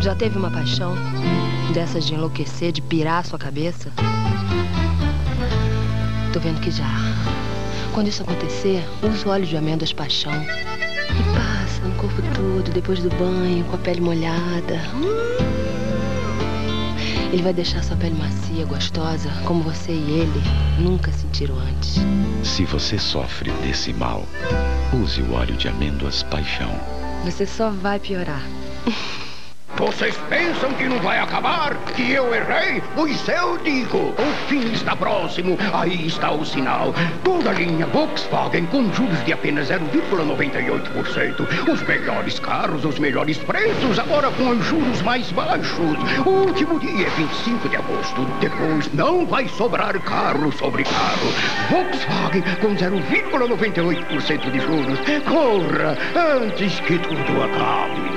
Já teve uma paixão dessas de enlouquecer, de pirar a sua cabeça? Tô vendo que já. Quando isso acontecer, usa o óleo de amêndoas paixão e passa no corpo todo, depois do banho, com a pele molhada. Ele vai deixar sua pele macia, gostosa, como você e ele nunca sentiram antes. Se você sofre desse mal, use o óleo de amêndoas paixão. Você só vai piorar. Vocês pensam que não vai acabar? Que eu errei? Pois eu digo, o fim está próximo. Aí está o sinal. Toda a linha Volkswagen com juros de apenas 0,98%. Os melhores carros, os melhores preços, agora com os juros mais baixos. O último dia é 25 de agosto. Depois não vai sobrar carro sobre carro. Volkswagen com 0,98% de juros. Corra antes que tudo acabe.